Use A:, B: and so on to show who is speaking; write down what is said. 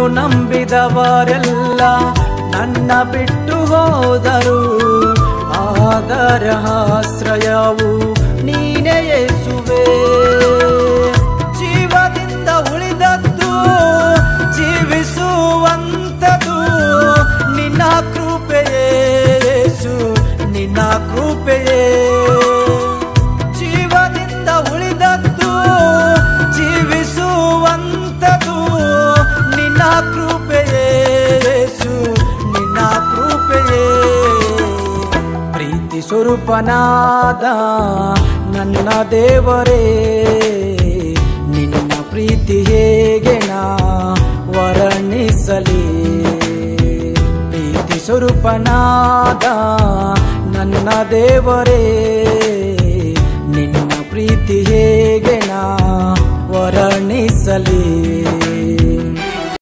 A: ನಂಬಿದವರೆಲ್ಲ ನನ್ನ ಬಿಟ್ಟು ಹೋದರು, ಆದರ ಆಶ್ರಯವು ನೀನೇ ಯೇಸುವೆ. ಜೀವದಿಂದ ಉಳಿದದ್ದು ಜೀವಿಸುವಂಥದ್ದು ನಿನ್ನ ಕೃಪೆಯೇ ಯೇಸು, ನಿನ್ನ ಕೃಪೆಯೇ. ಜೀವದಿಂದ ಉಳಿದದ್ದು ಜೀವಿಸುವಂಥದ್ದು ನಿನ್ನ ಕೃಪೆಯೇ ಯೇಸು, ನಿನ್ನ ಕೃಪೆಯೇ. ಪ್ರೀತಿ ಸ್ವರೂಪನಾದ ನನ್ನ ದೇವರೇ, ನಿನ್ನ ಪ್ರೀತಿ ಹೇಗೆ ನಾ ವರ್ಣಿಸಲಿ. ಪ್ರೀತಿ ಸ್ವರೂಪನಾದ ನನ್ನ ದೇವರೇ, ನಿನ್ನ ಪ್ರೀತಿ ಹೇಗೆ ನಾ ವರ್ಣಿಸಲಿ.